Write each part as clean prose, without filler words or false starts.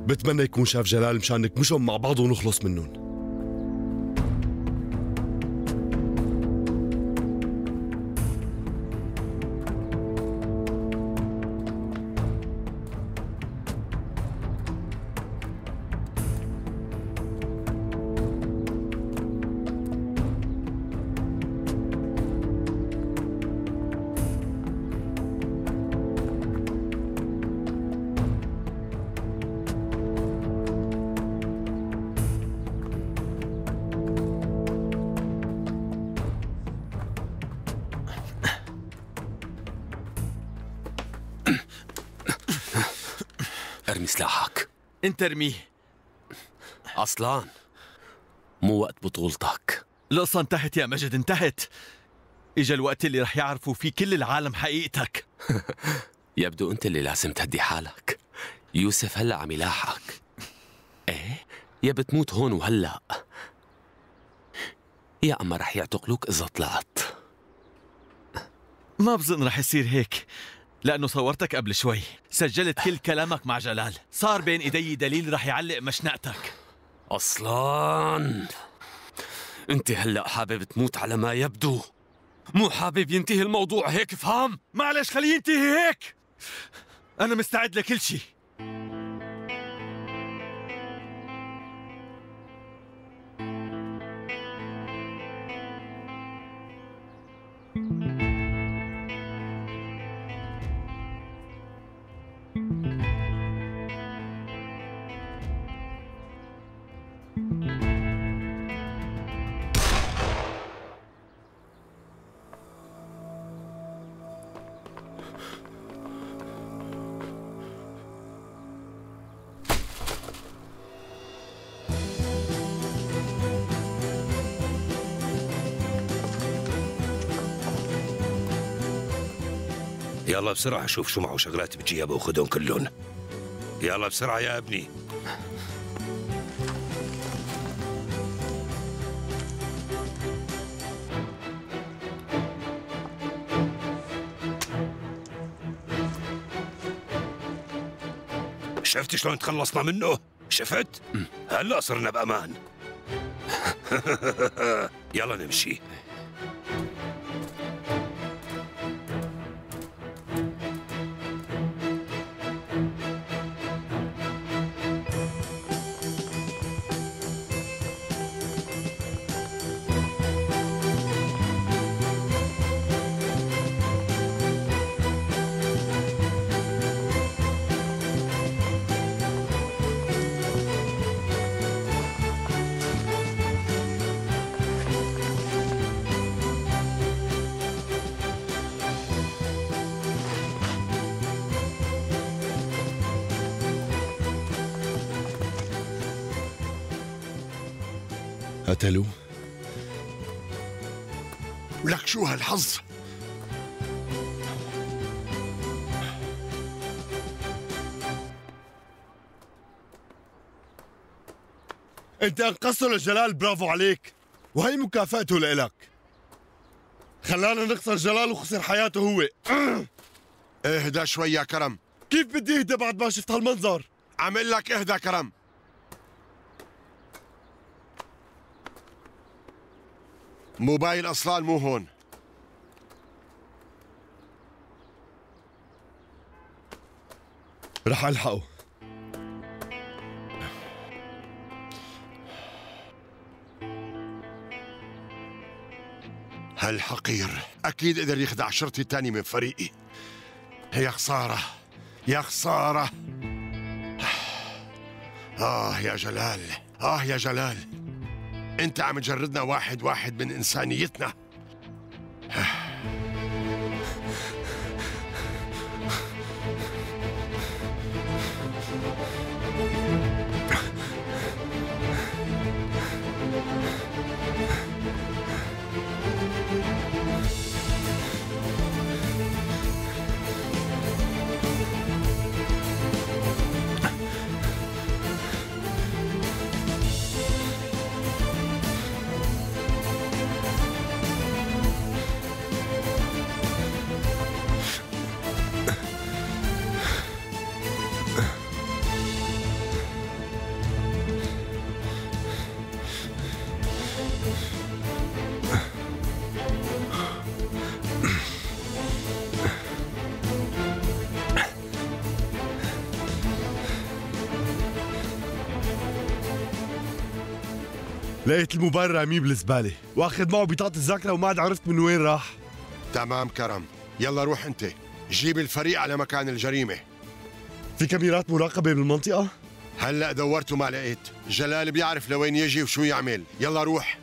بتمنى يكون شاف جلال مشان نكمشهم مع بعض ونخلص منهم. ارمي سلاحك. انت ارميه. أصلان مو وقت بطولتك. القصة انتهت يا مجد، انتهت. اجا الوقت اللي رح يعرفوا فيه كل العالم حقيقتك. يبدو انت اللي لازم تهدي حالك. يوسف هلا عم يلاحقك. ايه يا بتموت هون وهلا، يا اما رح يعتقلوك اذا طلعت. ما بظن رح يصير هيك، لأنه صورتك قبل شوي، سجلت كل كلامك مع جلال، صار بين إيدي دليل رح يعلق مشنقتك. أصلان أنت هلأ حابب تموت على ما يبدو، مو حابب ينتهي الموضوع هيك، فهم؟ معلش خليه ينتهي هيك، أنا مستعد لكل شيء. يلا بسرعة شوف شو معه شغلات بجيبه وخذهم كلهم. يلا بسرعة يا ابني. شفت شلون تخلصنا منه؟ شفت؟ هلا صرنا بأمان. يلا نمشي. قتلوا؟ ولك شو هالحظ؟ انت انقذته لجلال، برافو عليك، وهي مكافأته لإلك. خلانا نخسر جلال وخسر حياته هو. اهدى شوي يا كرم. كيف بدي اهدى بعد ما شفت هالمنظر؟ عم لك اهدى كرم. موبايل أصلان مو هون. رح ألحقه. هالحقير أكيد قدر يخدع شرطي الثاني من فريقي. يا خسارة يا خسارة. يا جلال، يا جلال، أنت عم تجردنا واحد واحد من إنسانيتنا. لقيت الموبايل راميه بالزبالة، واخذ معه بطاقة الذاكرة وما عاد عرفت من وين راح. تمام كرم، يلا روح انت جيب الفريق على مكان الجريمة. في كاميرات مراقبة بالمنطقة؟ هلأ دورت وما لقيت. جلال بيعرف لوين يجي وشو يعمل. يلا روح.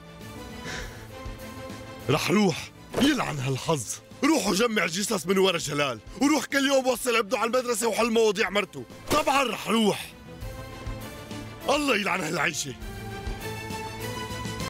رح روح. يلعن هالحظ. روح وجمع الجثث من ورا جلال، وروح كل يوم وصل ابنه على المدرسة وحل مواضيع مرته. طبعا رح روح. الله يلعن هالعيشة.